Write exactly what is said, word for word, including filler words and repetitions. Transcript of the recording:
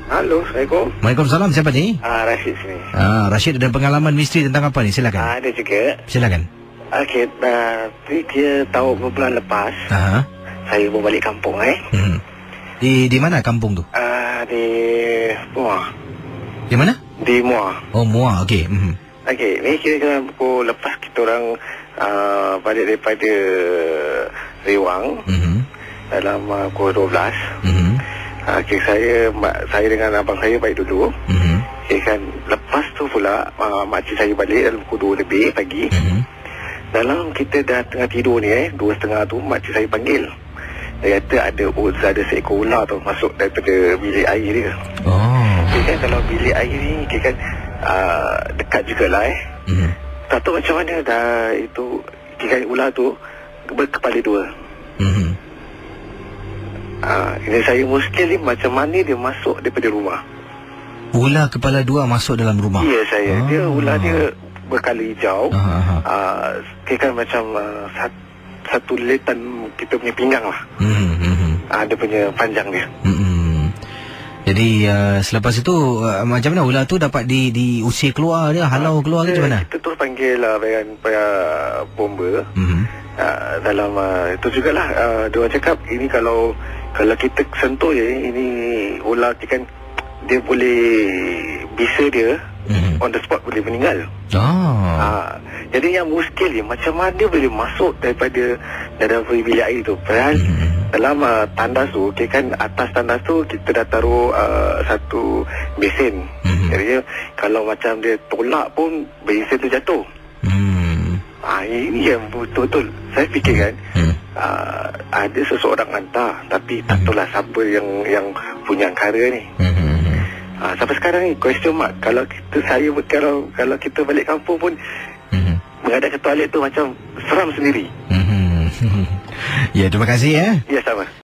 Halo, Assalamualaikum. Waalaikumsalam, siapa ni? Ah, Rashid sini. Ah, Rashid ada pengalaman misteri tentang apa ni? Silakan. Ah, ada juga. Silakan. Okey, uh, tiga tahun bulan lepas, Aha. saya baru balik kampung eh. Hmm. Di di mana kampung tu? Ah, di Muar. Di mana? Di Muar. Oh, Muar. Okey. Hmm. Okey, ni kira-kira pukul lepas kita orang uh, balik daripada Rewang Hmm. dalam uh, pukul dua belas. Hmm. Uh, okay, saya mak, saya dengan abang saya baik dulu. Hmm. Okay, kan lepas tu pula uh, makcik saya balik dalam pukul dua lebih pagi. Hmm. Dalam kita dah tengah tidur ni eh, dua setengah tu makcik saya panggil. Dia kata ada ular, ada seekor ular tu masuk daripada bilik air dia. Oh. Okay, kan kalau bilik air ni okay, kan uh, dekat jugalah eh. Hmm. Tak tahu macam mana dah itu okay, kan, ular tu berkepala dua. Hmm. Uh, ini saya muskil ni macam mana dia masuk daripada rumah. Ular kepala dua masuk dalam rumah. Ya saya. Oh. Dia ular dia berkala hijau. Aha, aha. Uh, kira kan macam uh, satu, satu letan kita punya pinggang lah. Hmm. Hmm. Uh, dia punya panjang dia. Hmm. Jadi uh, selepas itu uh, macam mana ular tu dapat di diusir keluar dia, halau keluar ke macam mana? Kita terus panggil lah uh, uh, bomba. Hmm. Uh, dalam uh, itu jugalah uh, dia orang cakap ini kalau kalau kita sentuh je ini ular kan dia boleh bisa dia Hmm. on the spot boleh meninggal. Oh. Ha, jadi yang muskil ni macam mana boleh masuk daripada dalam bilik air tu. Padahal Hmm. dalam uh, tandas tu, okay, kan atas tandas tu kita dah taruh uh, satu besen. Hmm. Jadi kalau macam dia tolak pun besen tu jatuh. Hmm. Ah, ini yang betul-betul saya fikir kan. Hmm. Uh, ada seseorang hantar tapi tak tahulah siapa yang yang punya angkara ni. Hmm. Ah, sampai sekarang ni question mark. Kalau kita saya kalau kalau kita balik kampung pun Hmm. menghadap ke toilet tu macam seram sendiri. Hmm. Ya, terima kasih ya. Ya, sama.